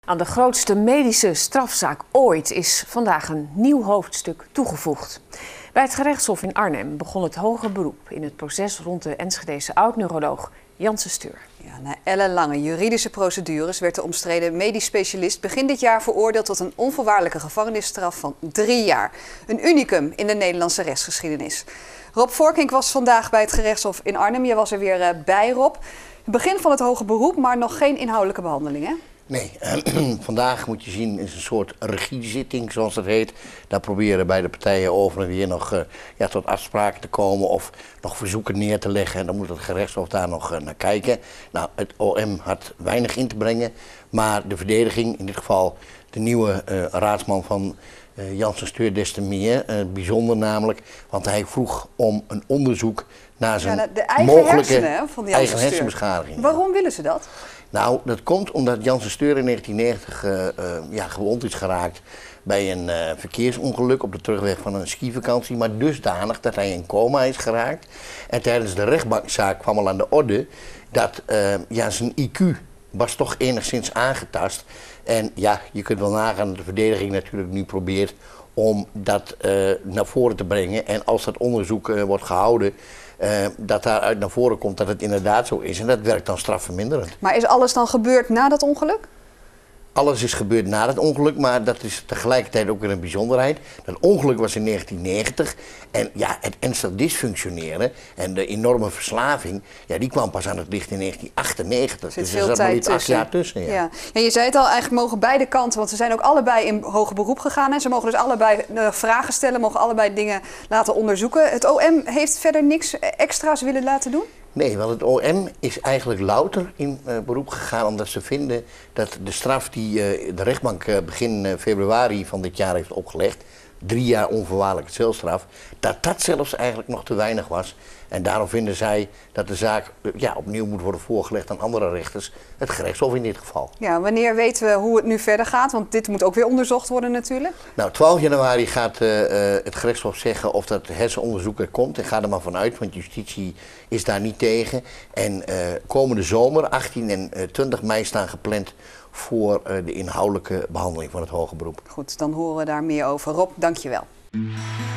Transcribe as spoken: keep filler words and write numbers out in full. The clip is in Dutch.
Aan de grootste medische strafzaak ooit is vandaag een nieuw hoofdstuk toegevoegd. Bij het gerechtshof in Arnhem begon het hoger beroep in het proces rond de Enschedese oud-neuroloog Janse Steur. Ja, na ellenlange juridische procedures werd de omstreden medisch specialist begin dit jaar veroordeeld tot een onvoorwaardelijke gevangenisstraf van drie jaar. Een unicum in de Nederlandse rechtsgeschiedenis. Rob Voorkink was vandaag bij het gerechtshof in Arnhem. Je was er weer uh, bij, Rob. Het begin van het hoger beroep, maar nog geen inhoudelijke behandeling, hè? Nee, vandaag moet je zien is een soort regiezitting, zoals dat heet. Daar proberen beide partijen over en weer nog uh, ja, tot afspraken te komen of nog verzoeken neer te leggen. En dan moet het gerechtshof daar nog uh, naar kijken. Nou, het O M had weinig in te brengen, maar de verdediging, in dit geval de nieuwe uh, raadsman van uh, Janse Steur, des te meer. Uh, bijzonder namelijk, want hij vroeg om een onderzoek naar zijn ja, de eigen mogelijke hersenen, van die eigen hersenbeschadiging. Waarom willen ze dat? Nou, dat komt omdat Janse Steur in negentien negentig uh, uh, ja, gewond is geraakt bij een uh, verkeersongeluk op de terugweg van een skivakantie, maar dusdanig dat hij in coma is geraakt. En tijdens de rechtbankzaak kwam al aan de orde dat uh, ja, zijn I Q was toch enigszins aangetast. En ja, je kunt wel nagaan dat de verdediging natuurlijk nu probeert om dat uh, naar voren te brengen. En als dat onderzoek uh, wordt gehouden, Uh, dat daaruit naar voren komt dat het inderdaad zo is. En dat werkt dan strafverminderend. Maar is alles dan gebeurd na dat ongeluk? Alles is gebeurd na het ongeluk, maar dat is tegelijkertijd ook weer een bijzonderheid. Dat ongeluk was in negentien negentig en ja, het ernstig dysfunctioneren en de enorme verslaving, ja, die kwam pas aan het licht in negentien achtennegentig. Er zit dus veel er zat maar tijd niet acht tussen. jaar tussen. Ja. Ja. Ja, je zei het al, eigenlijk mogen beide kanten, want ze zijn ook allebei in hoger beroep gegaan. En ze mogen dus allebei uh, vragen stellen, mogen allebei dingen laten onderzoeken. Het O M heeft verder niks extra's willen laten doen? Nee, want het O M is eigenlijk louter in uh, beroep gegaan omdat ze vinden dat de straf die uh, de rechtbank uh, begin uh, februari van dit jaar heeft opgelegd, drie jaar onvoorwaardelijke celstraf, dat dat zelfs eigenlijk nog te weinig was. En daarom vinden zij dat de zaak uh, ja, opnieuw moet worden voorgelegd aan andere rechters, het gerechtshof in dit geval. Ja, wanneer weten we hoe het nu verder gaat? Want dit moet ook weer onderzocht worden natuurlijk. Nou, twaalf januari gaat uh, uh, het gerechtshof zeggen of dat hersenonderzoek er komt. Ik ga er maar vanuit, want justitie is daar niet tegen. En uh, komende zomer, achttien en twintig mei, staan gepland voor uh, de inhoudelijke behandeling van het hoger beroep. Goed, dan horen we daar meer over. Rob, dank je wel.